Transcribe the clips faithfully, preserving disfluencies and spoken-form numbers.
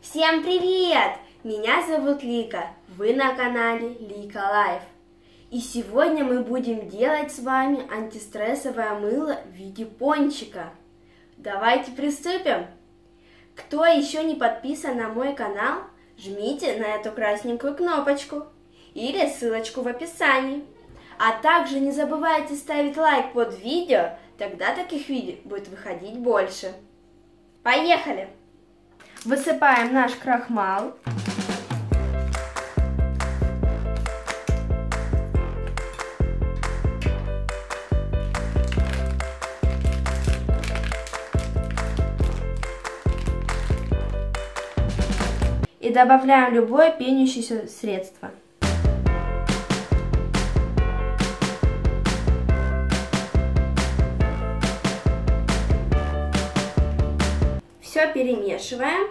Всем привет! Меня зовут Лика, вы на канале Лика Лайф. И сегодня мы будем делать с вами антистрессовое мыло в виде пончика. Давайте приступим! Кто еще не подписан на мой канал, жмите на эту красненькую кнопочку или ссылочку в описании. А также не забывайте ставить лайк под видео, тогда таких видео будет выходить больше. Поехали! Высыпаем наш крахмал. И добавляем любое пенящееся средство. Все перемешиваем.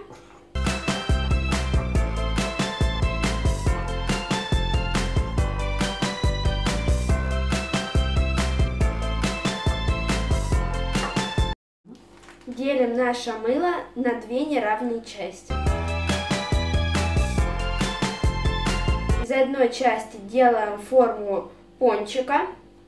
Делим наше мыло на две неравные части. Из одной части делаем форму пончика.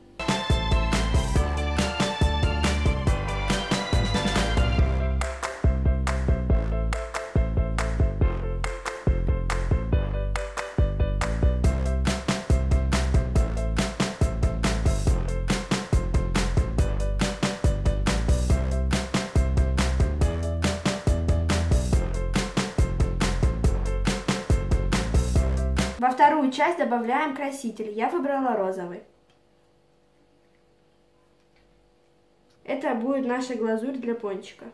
Во вторую часть добавляем краситель. Я выбрала розовый. Это будет наша глазурь для пончика.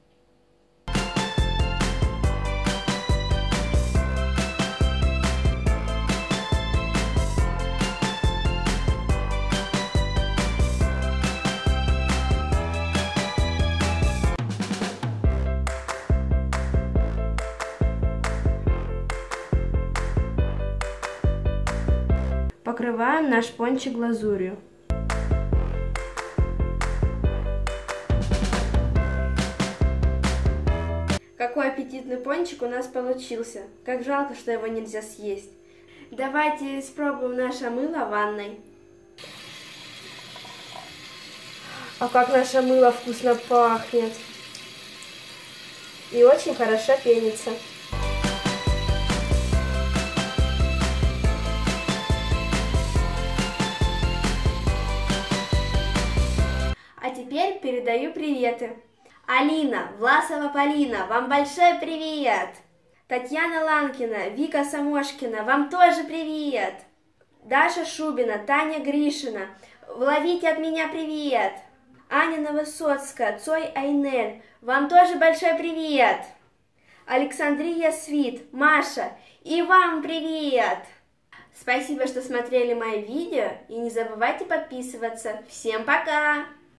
Покрываем наш пончик глазурью. Какой аппетитный пончик у нас получился. Как жалко, что его нельзя съесть. Давайте испробуем наше мыло в ванной. А как наше мыло вкусно пахнет. И очень хорошо пенится. А теперь передаю приветы. Алина, Власова Полина, вам большой привет! Татьяна Ланкина, Вика Самошкина, вам тоже привет! Даша Шубина, Таня Гришина, ловите от меня привет! Аня Новосоцкая, Цой Айнель, вам тоже большой привет! Александрия Свит, Маша, и вам привет! Спасибо, что смотрели мои видео, и не забывайте подписываться. Всем пока!